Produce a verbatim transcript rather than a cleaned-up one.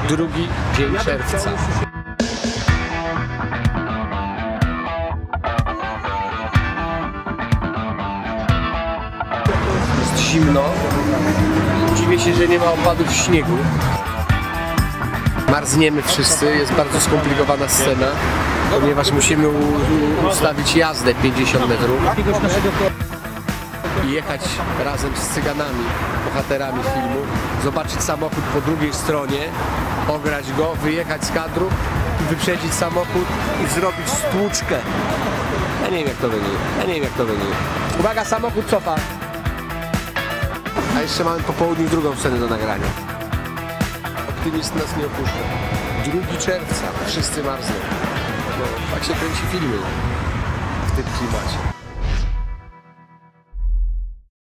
Drugi dzień czerwca. Jest zimno. Dziwię się, że nie ma opadów śniegu. Marzniemy wszyscy, jest bardzo skomplikowana scena, ponieważ musimy ustawić jazdę pięćdziesiąt metrów i jechać razem z cyganami, bohaterami filmu, zobaczyć samochód po drugiej stronie, ograć go, wyjechać z kadru, wyprzedzić samochód i zrobić stłuczkę. Ja nie wiem jak to będzie, ja nie wiem jak to będzie. Uwaga, samochód cofa. A jeszcze mamy po południu drugą scenę do nagrania. Optymizm nas nie opuszcza. drugiego czerwca, wszyscy marzną. No, tak się kręci filmy w tym klimacie.